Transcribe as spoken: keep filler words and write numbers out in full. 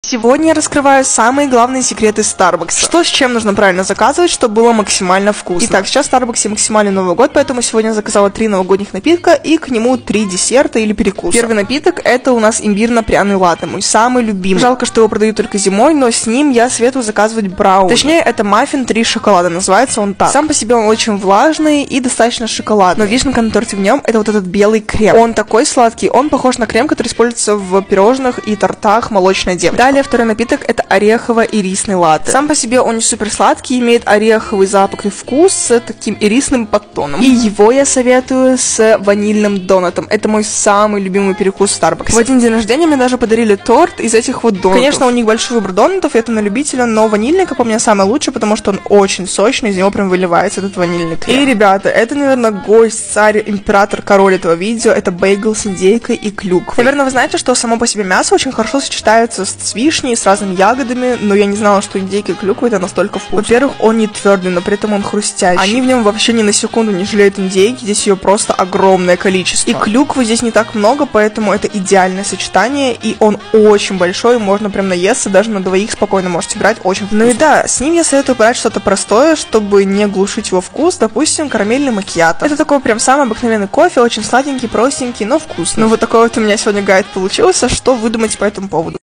Сегодня я раскрываю самые главные секреты Starbucks. Что с чем нужно правильно заказывать, чтобы было максимально вкусно. Итак, сейчас в Starbucks максимальный Новый год, поэтому сегодня я заказала три новогодних напитка и к нему три десерта или перекуса. Первый напиток — это у нас имбирно-пряный латте, мой самый любимый. Жалко, что его продают только зимой, но с ним я советую заказывать брауни. Точнее, это маффин три шоколада, называется он так. Сам по себе он очень влажный и достаточно шоколадный, но вишенка на торте в нем — это вот этот белый крем. Он такой сладкий, он похож на крем, который используется в пирожных и тортах молочной девочки. Далее второй напиток — это орехово-ирисный латте. Сам по себе он не супер сладкий, имеет ореховый запах и вкус с таким ирисным подтоном. И его я советую с ванильным донатом. Это мой самый любимый перекус в Starbucks. В один день рождения мне даже подарили торт из этих вот донатов. Конечно, у них большой выбор донатов, это на любителя, но ванильный, как по мне, самый лучший, потому что он очень сочный, из него прям выливается этот ванильный крем. И, ребята, это, наверное, гость, царь, император, король этого видео. Это бейгл с индейкой и клюквой. Наверное, вы знаете, что само по себе мясо очень хорошо сочетается с вишней, с разными ягодами, но я не знала, что индейка и клюква — это настолько вкусно. Во-первых, он не твердый, но при этом он хрустящий. Они в нем вообще ни на секунду не жалеют индейки, здесь ее просто огромное количество. И клюквы здесь не так много, поэтому это идеальное сочетание, и он очень большой, можно прям наесться, даже на двоих спокойно можете брать, очень вкусно. Ну и да, с ним я советую брать что-то простое, чтобы не глушить его вкус, допустим, карамельный макьято. Это такой прям самый обыкновенный кофе, очень сладенький, простенький, но вкусный. Ну вот такой вот у меня сегодня гайд получился, что вы думаете по этому поводу?